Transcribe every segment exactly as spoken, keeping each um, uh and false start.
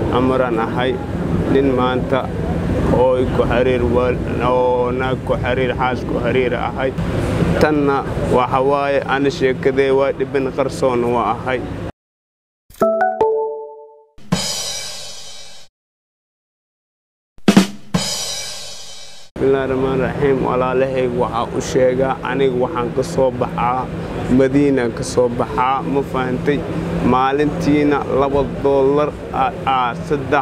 عمران أحي لين ما أنت أو كحرير أو نا كحرير حاس كحرير أحي تنا وحواي أنا شيء كذا واحد بن قرصون وأحي بسم الله الرحمن الرحيم ولا له وحا وشيغا انيغ waxaan ka soo baxaa Madiina ka soo baxaa ma fahamtay maalintiina laba dollar ah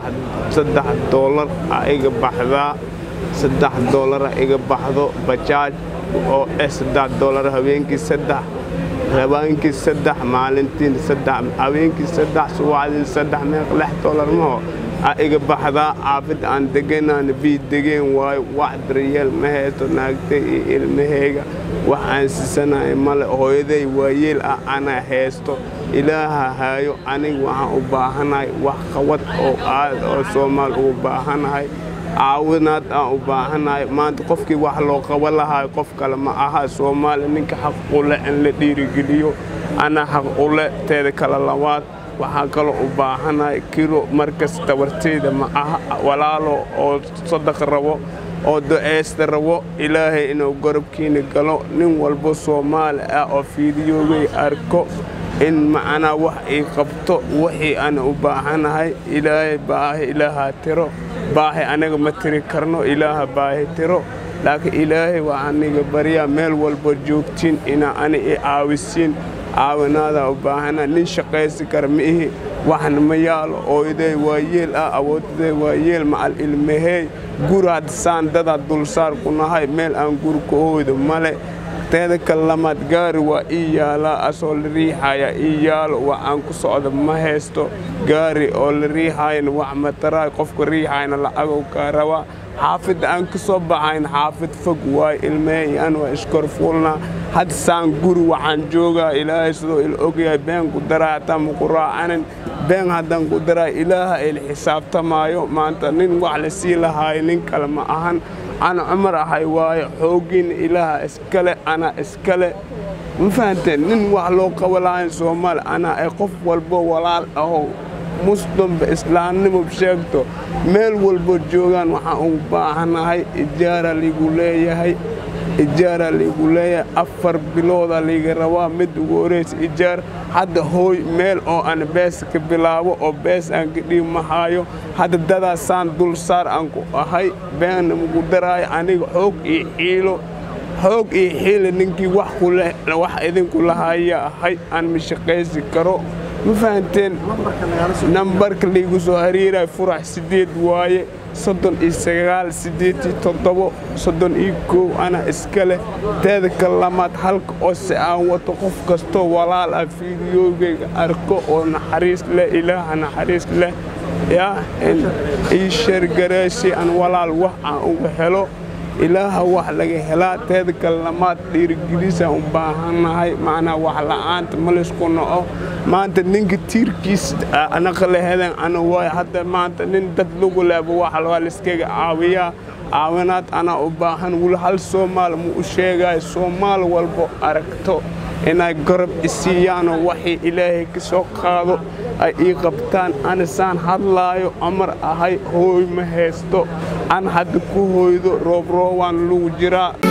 saddex dollar iga baxdaa saddex dollar iga baxdo bajaaj oo saddex dollar habeenkii saddex habeenkii saddex maalintiin saddex habeenkii saddex subaxdii saddex meeq lix dollar ma iga baxdaa aafid aan deganaan bii degeen waay wax daryeel ma haysto naagtay ilmahayga wax aan sisanaay male hooyaday waayeel ah ana haysto ilaaha haayo aniga waxaan u baahanahay wax qawad oo aad oo Soomaal u baahanahay aawinaad aan u baahanahay maanta qofkii wax loo qaban lahaa qof kale ma aha Soomaal ninka xaq u leh in la dhiirigeliyo ana xaq u leh teeda kala labaad waxaan kale u baahanahay kilo markas tawarteeda ma aha walaalo oo sadaq rabo oo duceesta rabo ilaahay inuu garabkiina galo nin walba Soomaali ah oo fiidiyoway arko in macna wax ay qabto wixii aan u baahanahay ilaahay baahi ilaaha tiro baahi anaga ma tiri karno ilaaha baahi tiro laakiin ilaahay waa aniga bariya meel walba joogtiin ina ani ay aawisiin aawanaada u baahana nin shaqaysi kar mihi waxna ma yaalo oo iday waayeel ah awooday waayeel macal ilmahay guraad saandada dulsaar ku nahay meel aan gur ku hoodo male teeda kalamaad gaari waa iyaala asoo la riixaya iyaalo waa aan ku socdo ma haysto gaari oo la riixayna wax ma taray qofka riixayna lacag oo ka raba حافظ أنك صباحين حافظ فوق واي الماء أنا وإشكر فولنا حد سان جورو وعن جوجا إله يسوع الأوكي بين قدرة تام قراء أنا بين هذا قدرة إله الحساب تمايو ما أنت نين وعلى سيلة هاي نين كلمة أهن أنا عمر هاي واي حوجين إله إسكالة أنا إسكالة مفهمتين نين وعلو قولين سومال أنا أقف والبو ولا أهو مسلم بإسلام مبشرته ميل والبجوجان وحنا باهناهاي إجارة ليقوليه هاي إجارة ليقوليه أفر بلوضة ليجروا مد وريس إيجار هذا هو ميل أو أنا بس كبلاو أو بس أنك دي محايو هذا دادا سان دول صار أنكو هاي بين مقدراي أنا حوق يحيلو حوق يحيل إنك واحد كله واحد إذن كلها هاي هاي أنا مش قيس كرو مفهمتين نمبرك اللي يجوزو هريرة فرح سديد واي صدن إسرائيل سديد تطبو صدن إيكو أنا إسكالة تذكر كلمات حلق أسعى وتقف كستو ولا لا فيديو أركو ونحريس لا إله أنا حريس لا يا إن إيشر جراسي أن ولا الوحى وحلو إله وحلق هلا تذكر كلمات ليرجليسا وباهنا هاي معنا وحلا أنت ملش كنا أو ما أنت نيجي تيركيس أنا خلي هذا أنا واي حتى ما أنت نندلق ولا بواحد والسكيج عاوية عاونات أنا أباهن ولا هل سومال مؤشيجا سومال والبو أركتو إن قرب السيان وحي إلهي كسوق هذا أي قبطان أنا سان هلايو أمر هاي هوي مهستو أنا حد كوهيدو روب روان لوجرا